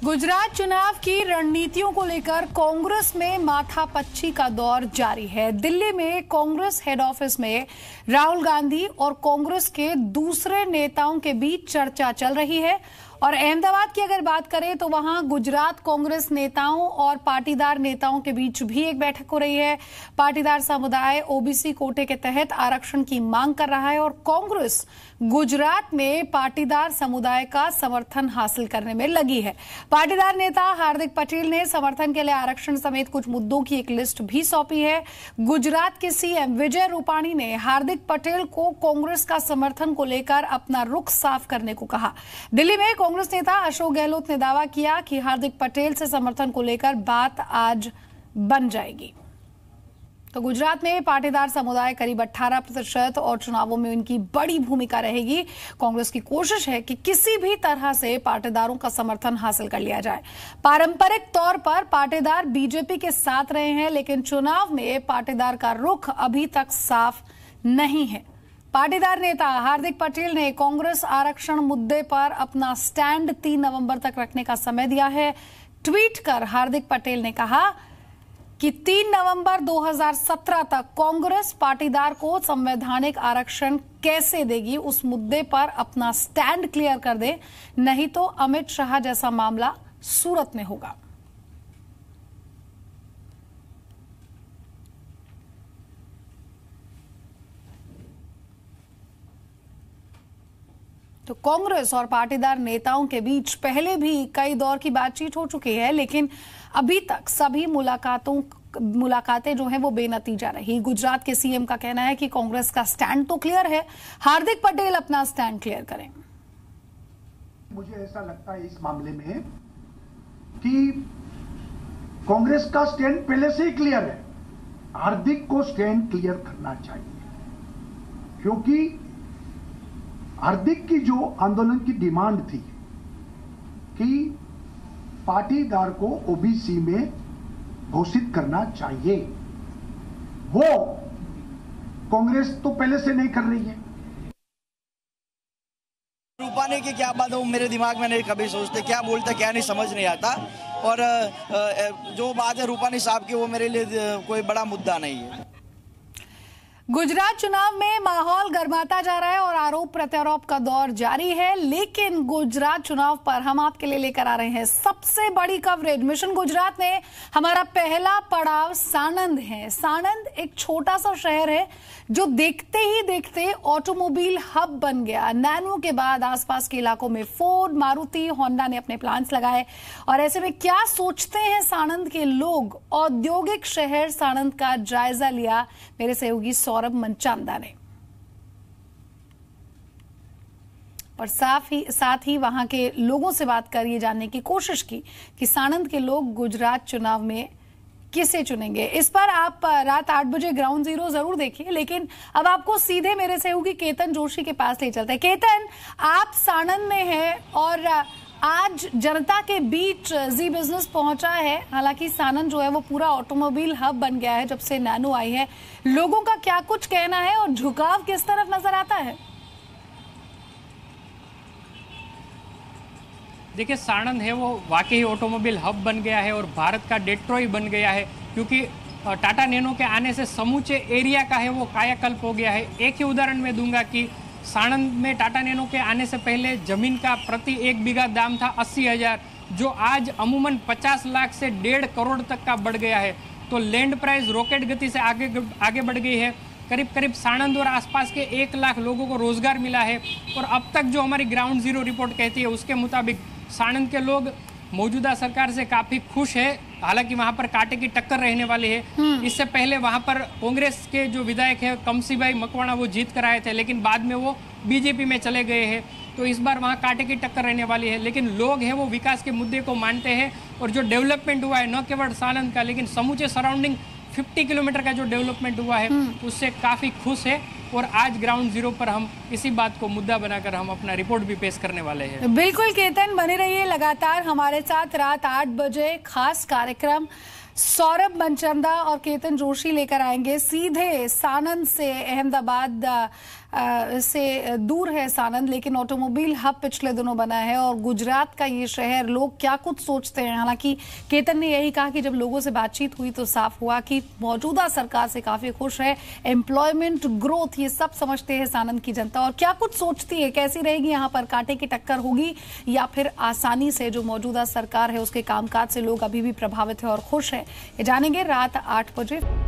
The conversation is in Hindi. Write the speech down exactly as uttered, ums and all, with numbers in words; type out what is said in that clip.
गुजरात चुनाव की रणनीतियों को लेकर कांग्रेस में माथापच्ची का दौर जारी है। दिल्ली में कांग्रेस हेड ऑफिस में राहुल गांधी और कांग्रेस के दूसरे नेताओं के बीच चर्चा चल रही है। और अहमदाबाद की अगर बात करें तो वहां गुजरात कांग्रेस नेताओं और पाटीदार नेताओं के बीच भी एक बैठक हो रही है। पाटीदार समुदाय ओबीसी कोटे के तहत आरक्षण की मांग कर रहा है और कांग्रेस गुजरात में पाटीदार समुदाय का समर्थन हासिल करने में लगी है। पाटीदार नेता हार्दिक पटेल ने समर्थन के लिए आरक्षण समेत कुछ मुद्दों की एक लिस्ट भी सौंपी है। गुजरात के सीएम विजय रूपाणी ने हार्दिक पटेल को कांग्रेस का समर्थन को लेकर अपना रुख साफ करने को कहा। दिल्ली में कांग्रेस नेता अशोक गहलोत ने दावा किया कि हार्दिक पटेल से समर्थन को लेकर बात आज बन जाएगी। तो गुजरात में पाटीदार समुदाय करीब अठारह प्रतिशत और चुनावों में उनकी बड़ी भूमिका रहेगी। कांग्रेस की कोशिश है कि किसी भी तरह से पाटीदारों का समर्थन हासिल कर लिया जाए। पारंपरिक तौर पर पाटीदार बीजेपी के साथ रहे हैं, लेकिन चुनाव में पाटीदार का रुख अभी तक साफ नहीं है। पाटीदार नेता हार्दिक पटेल ने कांग्रेस आरक्षण मुद्दे पर अपना स्टैंड तीन नवंबर तक रखने का समय दिया है। ट्वीट कर हार्दिक पटेल ने कहा कि तीन नवंबर दो हज़ार सत्रह तक कांग्रेस पाटीदार को संवैधानिक आरक्षण कैसे देगी, उस मुद्दे पर अपना स्टैंड क्लियर कर दे, नहीं तो अमित शाह जैसा मामला सूरत में होगा। तो कांग्रेस और पाटीदार नेताओं के बीच पहले भी कई दौर की बातचीत हो चुकी है, लेकिन अभी तक सभी मुलाकातों मुलाकातें जो हैं वो बेनतीजा रही। गुजरात के सीएम का कहना है कि कांग्रेस का स्टैंड तो क्लियर है, हार्दिक पटेल अपना स्टैंड क्लियर करें। मुझे ऐसा लगता है इस मामले में कि कांग्रेस का स्टैंड पहले से ही क्लियर है। हार्दिक को स्टैंड क्लियर करना चाहिए, क्योंकि हार्दिक की जो आंदोलन की डिमांड थी कि पाटीदार को ओबीसी में घोषित करना चाहिए, वो कांग्रेस तो पहले से नहीं कर रही है। रूपानी की क्या बात है वो मेरे दिमाग में नहीं कभी सोचते, क्या बोलते क्या नहीं समझ नहीं आता। और जो बात है रूपानी साहब की वो मेरे लिए कोई बड़ा मुद्दा नहीं है। गुजरात चुनाव में माहौल गर्माता जा रहा है और आरोप प्रत्यारोप का दौर जारी है, लेकिन गुजरात चुनाव पर हम आपके लिए लेकर आ रहे हैं सबसे बड़ी कवरेज। मिशन गुजरात ने हमारा पहला पड़ाव साणंद है। साणंद एक छोटा सा शहर है जो देखते ही देखते ऑटोमोबाइल हब बन गया। नैनो के बाद आसपास के इलाकों में फोर्ड, मारुति, होंडा ने अपने प्लांट्स लगाए। और ऐसे में क्या सोचते हैं साणंद के लोग? औद्योगिक शहर साणंद का जायजा लिया मेरे सहयोगी सौरभ मनचांदा ने, और साथ ही साथ ही वहां के लोगों से बात कर ये जानने की कोशिश की कि साणंद के लोग गुजरात चुनाव में किसे चुनेंगे। इस पर आप रात आठ बजे ग्राउंड जीरो जरूर देखिए, लेकिन अब आपको सीधे मेरे सहयोगी केतन जोशी के पास ले चलते हैं। केतन, आप साणंद में हैं और आज जनता के बीच जी बिजनेस पहुंचा है। हालांकि साणंद जो है वो पूरा ऑटोमोबाइल हब बन गया है जब से नैनो आई है। लोगों का क्या कुछ कहना है और झुकाव किस तरफ नजर आता है? देखिए, साणंद है वो वाकई ऑटोमोबाइल हब बन गया है और भारत का डेट्रॉइट बन गया है, क्योंकि टाटा नैनो के आने से समूचे एरिया का है वो कायाकल्प हो गया है। एक ही उदाहरण मैं दूंगा कि साणंद में टाटा नैनो के आने से पहले जमीन का प्रति एक बीघा दाम था अस्सी हजार, जो आज अमूमन पचास लाख से डेढ़ करोड़ तक का बढ़ गया है। तो लैंड प्राइस रॉकेट गति से आगे आगे बढ़ गई है। करीब करीब साणंद और आसपास के एक लाख लोगों को रोजगार मिला है। और अब तक जो हमारी ग्राउंड जीरो रिपोर्ट कहती है उसके मुताबिक साणंद के लोग मौजूदा सरकार से काफी खुश है। हालांकि वहां पर कांटे की टक्कर रहने वाली है। इससे पहले वहां पर कांग्रेस के जो विधायक है कमसीभाई मकवाणा वो जीत कर आए थे, लेकिन बाद में वो बीजेपी में चले गए हैं। तो इस बार वहां कांटे की टक्कर रहने वाली है। लेकिन लोग हैं वो विकास के मुद्दे को मानते हैं और जो डेवलपमेंट हुआ है न केवल साणंद का लेकिन समूचे सराउंडिंग पचास किलोमीटर का जो डेवलपमेंट हुआ है उससे काफी खुश है। और आज ग्राउंड जीरो पर हम इसी बात को मुद्दा बनाकर हम अपना रिपोर्ट भी पेश करने वाले हैं। बिल्कुल केतन, बने रहिए लगातार हमारे साथ। रात आठ बजे खास कार्यक्रम सौरभ मनचंदा और केतन जोशी लेकर आएंगे सीधे सानंद से। अहमदाबाद से दूर है सानंद, लेकिन ऑटोमोबाइल हब पिछले दिनों बना है और गुजरात का ये शहर, लोग क्या कुछ सोचते हैं। हालांकि केतन ने यही कहा कि जब लोगों से बातचीत हुई तो साफ हुआ कि मौजूदा सरकार से काफी खुश है, एम्प्लॉयमेंट, ग्रोथ, ये सब समझते हैं सानंद की जनता। और क्या कुछ सोचती है, कैसी रहेगी यहाँ पर, कांटे की टक्कर होगी या फिर आसानी से जो मौजूदा सरकार है उसके कामकाज से लोग अभी भी प्रभावित है और खुश है, ये जानेंगे रात आठ बजे।